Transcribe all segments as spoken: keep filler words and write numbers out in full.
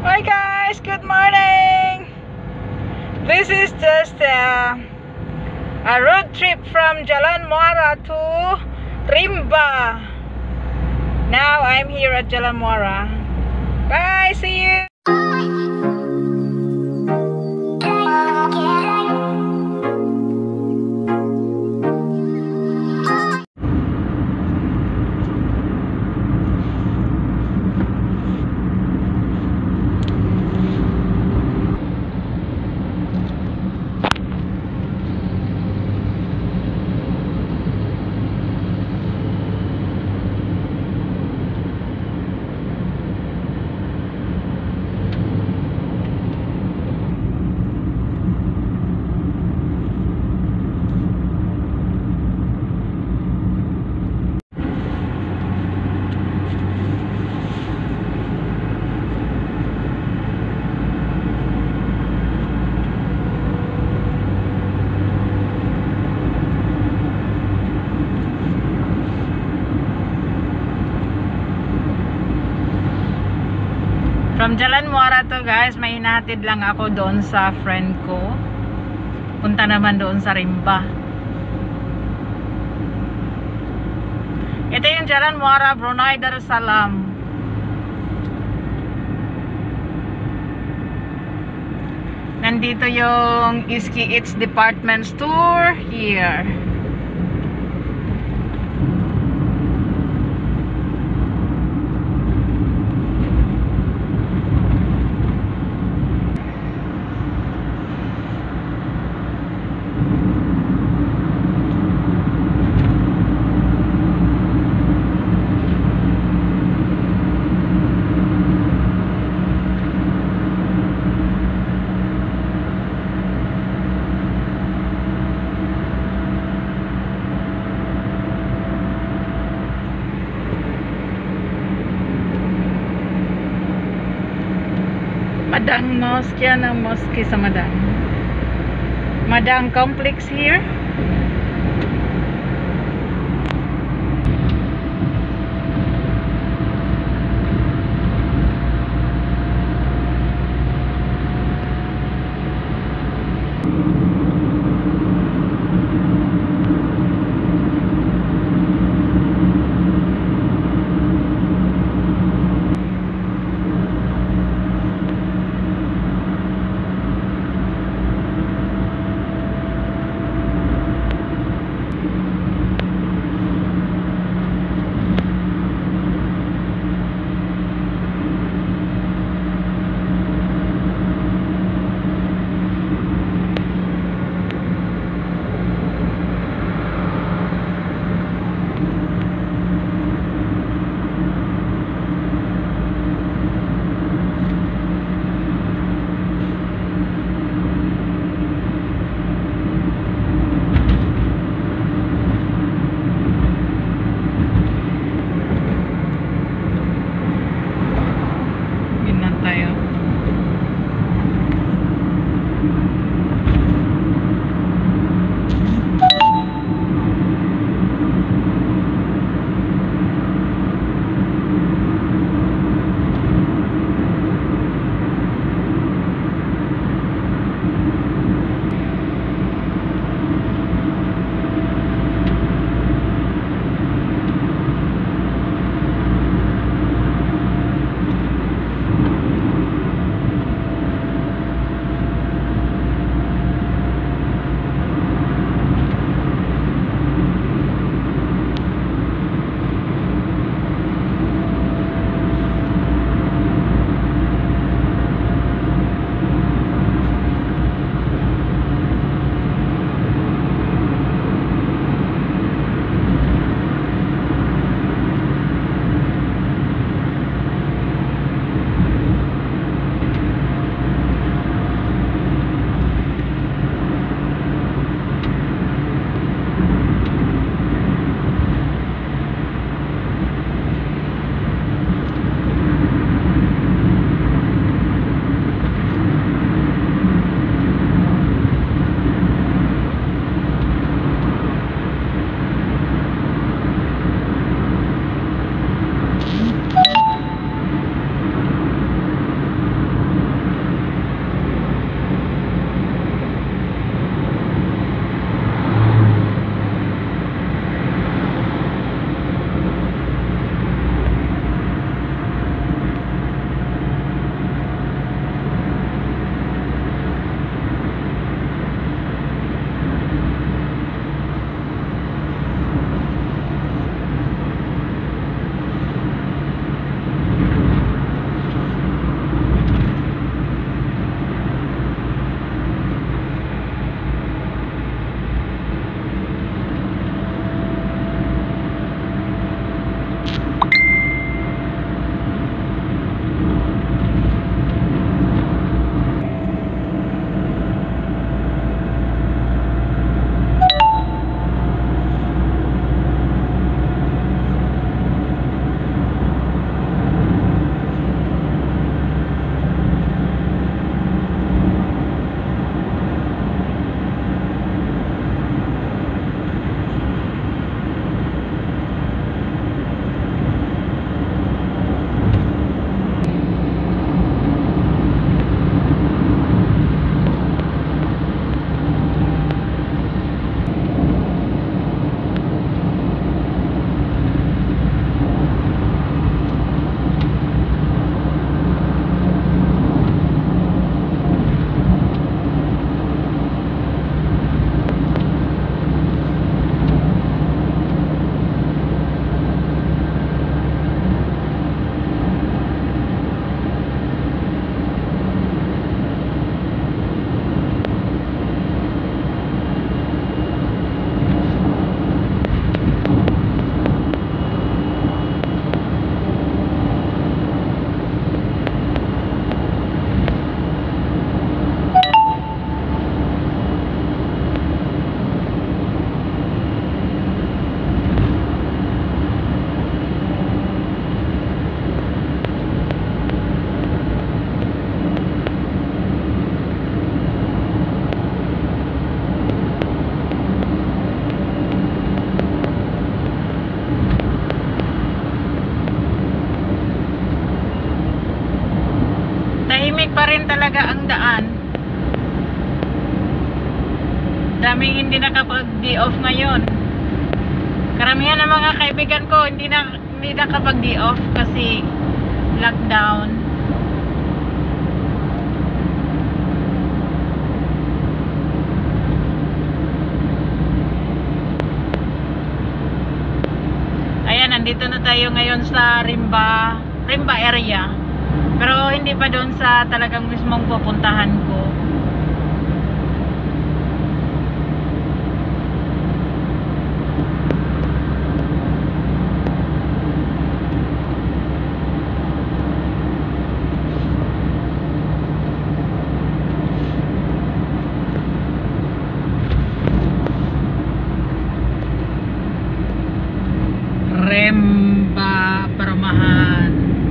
Hi guys, good morning. This is just a, a road trip from Jalan Muara to Rimba. Now I'm here at Jalan Muara. Bye, see you. From Jalan Muara to guys, may hinatid lang ako doon sa friend ko. Punta naman doon sa Rimba. Ito yung Jalan Muara, Brunei, Darussalam. Nandito yung Iski Eats Department Store here. Madang Mosque yan ang mosque sa Madang. Madang complex here. pa rin talaga ang daan. Daming hindi nakapag-day off ngayon. Karamihan ng mga kaibigan ko hindi na hindi nakapag-day off kasi lockdown. Ayan, nandito na tayo ngayon sa Rimba, Rimba area. Pero hindi pa doon sa talagang mismong pupuntahan ko. Rimba Perumahan.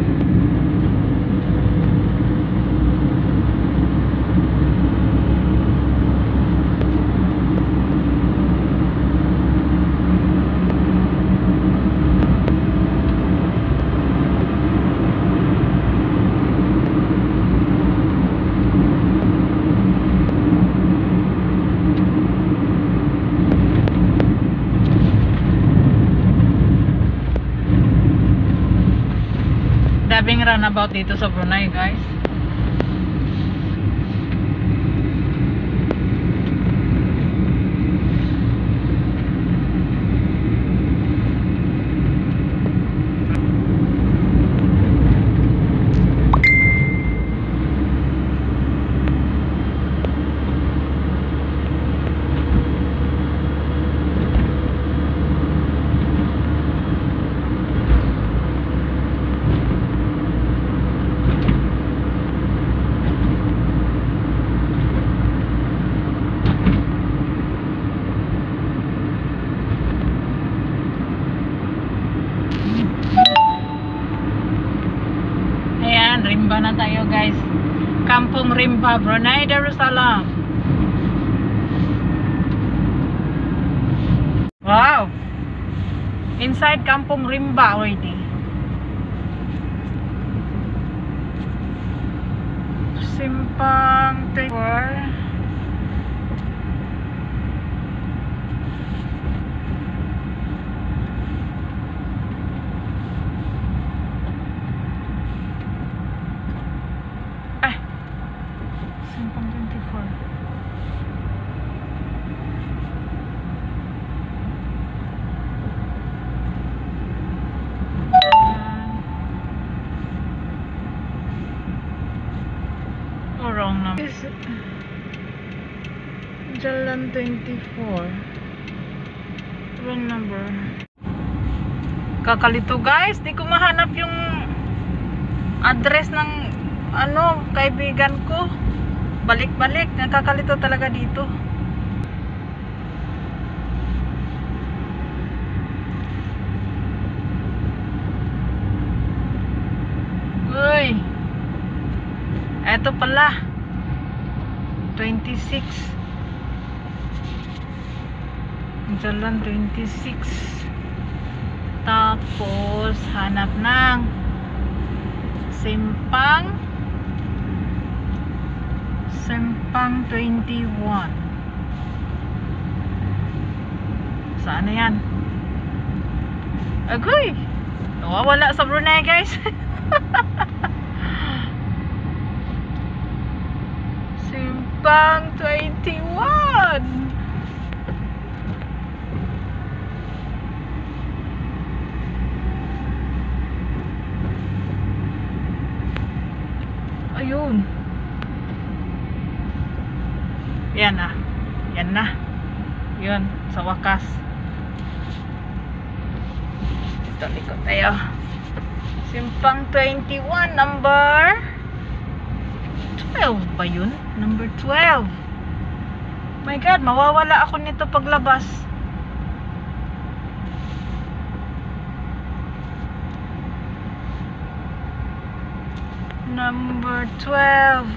Daming runabout dito sa Brunei, guys. Rimba na tayo, guys. Kampung Rimba, Brunei, Darussalam. Wow! Inside Kampung Rimba already. Simpang twenty-four. Oh, wrong number. Jalan twenty-four. Wrong number. Kakalito, guys. Di ko mahanap yung address ng ano, kaibigan ko. Balik-balik. Nakakalito talaga dito. Uy! Eto pala. twenty-six. Jalan twenty-six. Tapos hanap ng Simpang Simpang twenty-one. Saan na yan? Agoy! Nawawala sa Brunei, guys. Simpang twenty-one. Ayun. Yan na. Yan na. Yun, sa wakas. Ito, likod tayo. Simpang twenty-one, number twelve ba yun? Number twelve. My God, mawawala ako nito paglabas. Number twelve.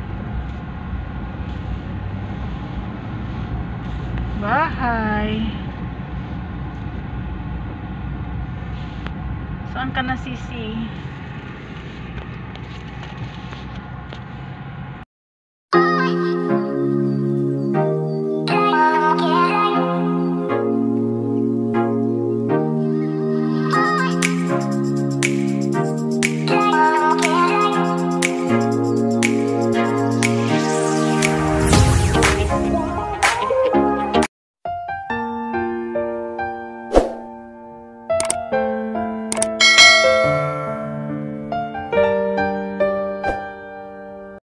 Bahay. Saan ka na, Sisi?